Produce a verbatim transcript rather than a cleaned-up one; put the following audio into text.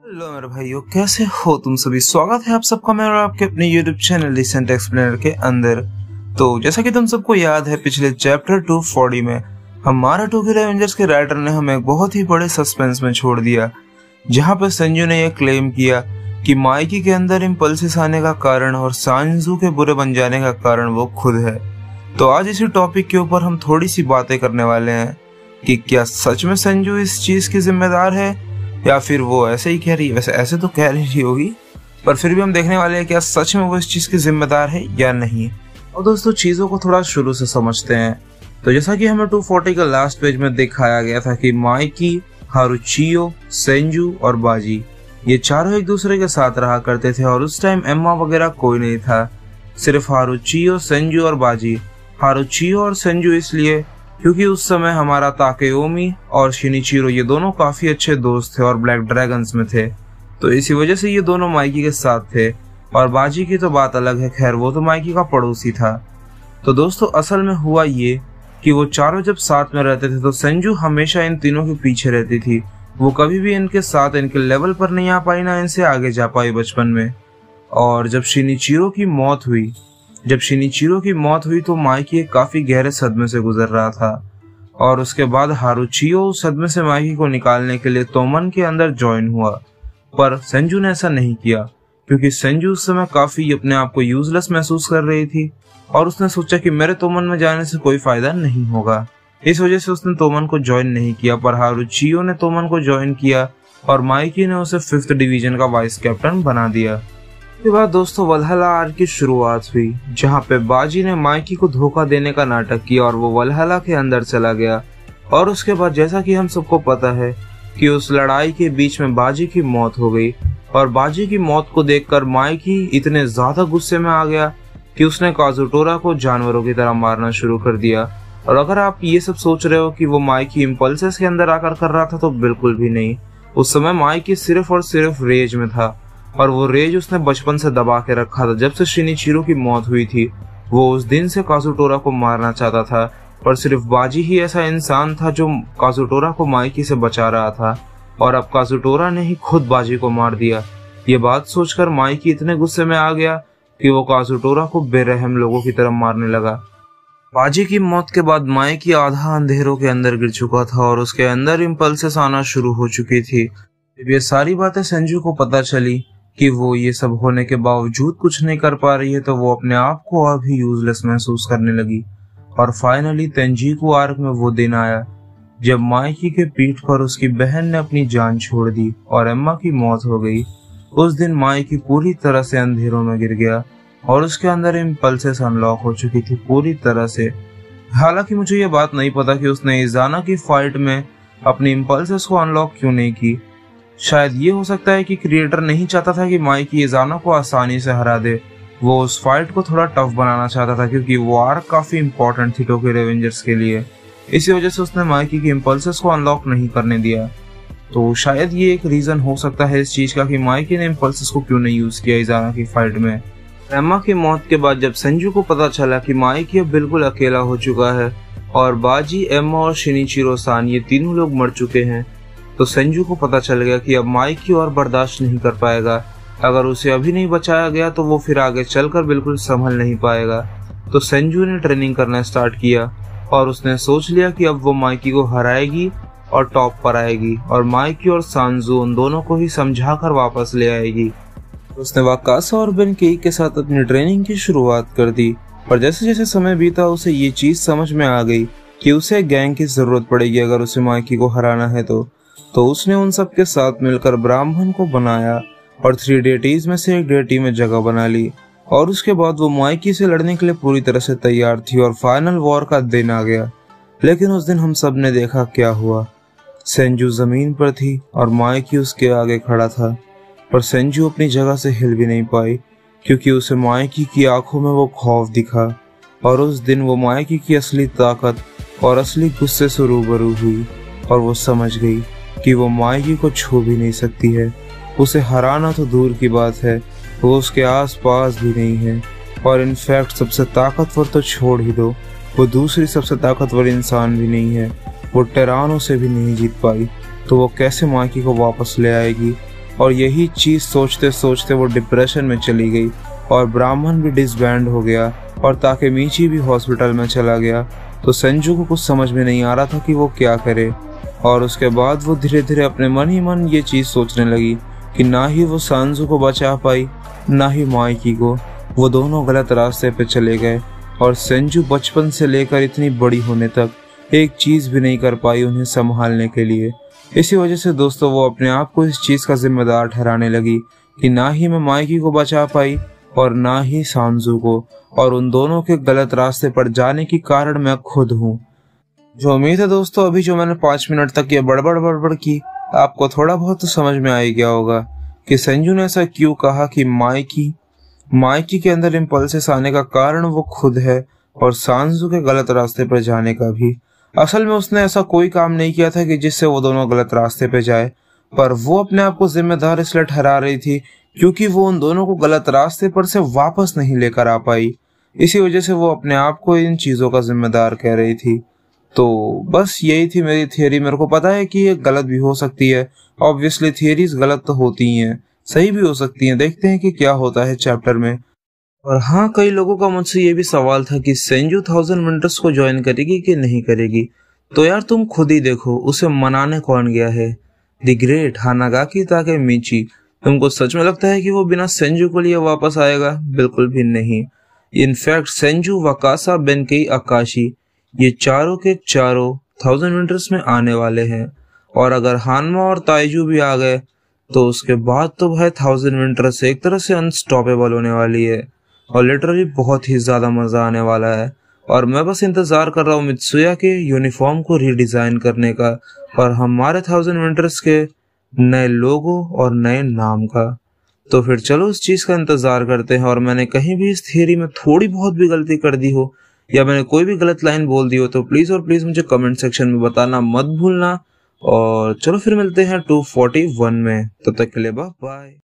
Hello मेरे भाइयों, कैसे हो तुम सभी। स्वागत है आप सबका मेरा आपके अपने यूट्यूब चैनल रिसेंट एक्सप्लेनर के अंदर। तो जैसा कि तुम सबको याद है, पिछले चैप्टर टू फोर्टी में हमारा टोक्यो एवेंजर्स के राइटर ने हमें एक बहुत ही बड़े सस्पेंस में छोड़ दिया, जहां पर संजू ने यह क्लेम किया कि माइकी के अंदर इम्पल्सिस आने का कारण और सांजू के बुरे बन जाने का कारण वो खुद है। तो आज इसी टॉपिक के ऊपर हम थोड़ी सी बातें करने वाले हैं कि क्या सच में संजू इस चीज की जिम्मेदार है या फिर वो ऐसे ही कह रही है। वैसे ऐसे तो कह रही होगी, पर फिर भी हम देखने वाले हैं क्या सच में वो इस चीज की जिम्मेदार है या नहीं। और दोस्तों, चीजों को थोड़ा शुरू से समझते हैं। तो जैसा कि हमें टू फोर्टी का लास्ट पेज में दिखाया गया था कि माइकी, हारुचियो, सेंजू और बाजी ये चारों एक दूसरे के साथ रहा करते थे और उस टाइम एम्मा वगैरह कोई नहीं था, सिर्फ हारुचियो, सेंजू और बाजी। हारुचियो और सेंजू इसलिए क्योंकि उस समय हमारा ताकेयोमी और शिनिचिरो ये दोनों काफी अच्छे दोस्त थे और ब्लैक ड्रैगन्स में थे, तो इसी वजह से ये दोनों माइकी के साथ थे। और बाजी की तो बात अलग है, खैर वो तो माइकी का पड़ोसी था। तो दोस्तों, असल में हुआ ये कि वो चारों जब साथ में रहते थे तो संजू हमेशा इन तीनों के पीछे रहती थी। वो कभी भी इनके साथ इनके लेवल पर नहीं आ पाई, ना इनसे आगे जा पाई बचपन में। और जब शिनिचिरो की मौत हुई जब शिनिचिरो की मौत हुई तो माइकी एक काफी गहरे सदमे से गुजर रहा था। और उसके बाद हारुचियो उस सदमे से माइकी को निकालने के लिए तोमन के अंदर ज्वाइन हुआ, पर संजू ने ऐसा नहीं किया क्योंकि संजू उस समय काफी अपने आप को यूजलेस महसूस कर रही थी और उसने सोचा कि मेरे तोमन में जाने से कोई फायदा नहीं होगा। इस वजह से उसने तोमन को ज्वाइन नहीं किया, पर हारुचियो ने तोमन को ज्वाइन किया और माइकी ने उसे फिफ्थ डिवीजन का वाइस कैप्टन बना दिया। इसके बाद दोस्तों वल्हला आर्क की शुरुआत हुई, जहां पे बाजी ने माइकी को धोखा देने का नाटक किया और वो वल्हला के अंदर चला गया। और उसके बाद जैसा कि हम सबको पता है कि उस लड़ाई के बीच में बाजी की मौत हो गई और बाजी की मौत को देखकर माइकी इतने ज्यादा गुस्से में आ गया कि उसने काजुटोरा को जानवरों की तरह मारना शुरू कर दिया। और अगर आप ये सब सोच रहे हो कि वो माइकी इम्पल्सेस के अंदर आकर कर रहा था, तो बिल्कुल भी नहीं। उस समय माइकी सिर्फ और सिर्फ रेज में था और वो रेज उसने बचपन से दबा के रखा था। जब से शिनिचिरो की मौत हुई थी वो उस दिन से काजुटोरा को मारना चाहता था, पर सिर्फ बाजी ही ऐसा इंसान था जो काजुटोरा को माइकी से बचा रहा था। और अब काजुटोरा ने ही खुद बाजी को मार दिया। ये बात सोचकर माइकी इतने गुस्से में आ गया कि वो काजुटोरा को बेरहम लोगों की तरह मारने लगा। बाजी की मौत के बाद माइकी आधा अंधेरों के अंदर गिर चुका था और उसके अंदर इम्पल्सेस आना शुरू हो चुकी थी। जब ये सारी बातें संजू को पता चली कि वो ये सब होने के बावजूद कुछ नहीं कर पा रही है, तो वो अपने आप को अभी यूजलेस महसूस करने लगी। और फाइनली तेंजिकु आर्क में वो दिन आया जब माइकी के पीठ पर उसकी बहन ने अपनी जान छोड़ दी और एम्मा की मौत हो गई। उस दिन माइकी पूरी तरह से अंधेरों में गिर गया और उसके अंदर इम्पल्सेस अनलॉक हो चुकी थी पूरी तरह से। हालांकि मुझे ये बात नहीं पता कि उसने इजाना की फाइट में अपनी इम्पल्सेस को अनलॉक क्यों नहीं की। शायद ये हो सकता है कि क्रिएटर नहीं चाहता था कि माइकी इजाना को आसानी से हरा दे। वो उस फाइट को थोड़ा टफ बनाना चाहता था क्योंकि वो आर्क काफी इंपॉर्टेंट थी टोक्यो रेवेंजर्स के लिए। इसी वजह से उसने माइकी के इम्पल्सेस को अनलॉक नहीं करने दिया। तो शायद ये एक रीजन हो सकता है इस चीज का कि माइकी ने इम्पल्सेस को क्यों नहीं यूज किया इजाना की फाइट में। एम्मा की मौत के बाद जब संजू को पता चला कि माइकी अब बिल्कुल अकेला हो चुका है और बाजी, एम्मा और शिनिचिरो सान ये तीनों लोग मर चुके हैं, तो संजू को पता चल गया कि अब माइकी और बर्दाश्त नहीं कर पाएगा। अगर उसे अभी नहीं बचाया गया तो वो फिर आगे चलकर बिल्कुल संभल नहीं पाएगा। तो संजू ने ट्रेनिंग करना स्टार्ट किया और उसने सोच लिया कि अब वो माइकी को हराएगी और टॉप पर आएगी और माइकी और सांजू उन दोनों को ही समझाकर वापस ले आएगी। उसने वाकासा और बेनकेई के साथ अपनी ट्रेनिंग की शुरुआत कर दी, पर जैसे जैसे समय बीता उसे ये चीज समझ में आ गई कि उसे गैंग की जरूरत पड़ेगी अगर उसे माइकी को हराना है तो तो उसने उन सब के साथ मिलकर ब्राह्मण को बनाया और थ्री डेटीज में से एक डेटी में जगह बना ली। और उसके बाद वो माइकी से लड़ने के लिए पूरी तरह से तैयार थी और फाइनल वॉर का दिन आ गया। लेकिन उस दिन हम सब ने देखा क्या हुआ। संजू जमीन पर थी और माइकी उसके आगे खड़ा था, पर संजू अपनी जगह से हिल भी नहीं पाई क्योंकि उसे माइकी की आंखों में वो खौफ दिखा। और उस दिन वो माइकी की असली ताकत और असली गुस्से से रूबरू हुई और वो समझ गई कि वो माइकी को छू भी नहीं सकती है। उसे हराना तो दूर की बात है, वो उसके आस पास भी नहीं है। और इनफैक्ट सबसे ताकतवर तो छोड़ ही दो, वो दूसरी सबसे ताकतवर इंसान भी नहीं है। वो टेरानो से भी नहीं जीत पाई, तो वो कैसे माइकी को वापस ले आएगी। और यही चीज सोचते सोचते वो डिप्रेशन में चली गई और ब्राह्मण भी डिसबैंड हो गया और ताकेमीची भी हॉस्पिटल में चला गया। तो संजू को कुछ समझ में नहीं आ रहा था कि वो क्या करे, और उसके बाद वो धीरे धीरे अपने मन ही मन ये चीज सोचने लगी कि ना ही वो सांजू को बचा पाई ना ही माइकी को। वो दोनों गलत रास्ते पे चले गए और संजू बचपन से लेकर इतनी बड़ी होने तक एक चीज भी नहीं कर पाई उन्हें संभालने के लिए। इसी वजह से दोस्तों वो अपने आप को इस चीज का जिम्मेदार ठहराने लगी कि ना ही मैं माइकी को बचा पाई और ना ही सांजू को, और उन दोनों के गलत रास्ते पर जाने की कारण मैं खुद हूँ। जो उम्मीद है दोस्तों अभी जो मैंने पांच मिनट तक ये बड़बड़ बड़बड़ की आपको थोड़ा बहुत तो समझ में आ ही गया होगा कि संजू ने ऐसा क्यों कहा कि माइकी माइकी के अंदर इम्पल्सेस आने का कारण वो खुद है और सांजू के गलत रास्ते पर जाने का भी। असल में उसने ऐसा कोई काम नहीं किया था कि जिससे वो दोनों गलत रास्ते पे जाए, पर वो अपने आप को जिम्मेदार इसलिए ठहरा रही थी क्योंकि वो उन दोनों को गलत रास्ते पर से वापस नहीं लेकर आ पाई। इसी वजह से वो अपने आप को इन चीजों का जिम्मेदार कह रही थी। तो बस यही थी मेरी थियरी। मेरे को पता है कि ये गलत भी हो सकती है, ऑब्वियसली थियरीज गलत तो होती ही हैं, सही भी हो सकती हैं। देखते हैं कि क्या होता है चैप्टर में। और हाँ, कई लोगों का मुझसे ये भी सवाल था कि संजू थाउजेंड विंटर्स को ज्वाइन करेगी कि नहीं करेगी। तो यार तुम खुद ही देखो, उसे मनाने कौन गया है? The great Hanagaki Takemichi. तुमको सच में लगता है कि वो बिना संजू को लिए वापस आएगा? बिल्कुल भी नहीं। इनफैक्ट संजू, वकासा, बेनकेई, आकाशी ये चारों के चारों थाउजेंड विंटर्स में आने वाले हैं, और अगर हानमा और ताइजू भी आ गए तो उसके बाद तो भाई थाउजेंड विंटर्स एक तरह से अनस्टॉपेबल होने वाली है और लिटरली बहुत ही ज्यादा मजा आने वाला है। और मैं बस इंतजार कर रहा हूँ मित्सुया के यूनिफॉर्म को रीडिजाइन करने का और हमारे थाउजेंड विंटर्स के नए लोगो और नए नाम का। तो फिर चलो उस चीज का इंतजार करते हैं। और मैंने कहीं भी इस थियरी में थोड़ी बहुत भी गलती कर दी हो या मैंने कोई भी गलत लाइन बोल दी हो तो प्लीज और प्लीज मुझे कमेंट सेक्शन में बताना मत भूलना। और चलो फिर मिलते हैं टू फोर्टी वन में, तब तक के लिए बाय बाय।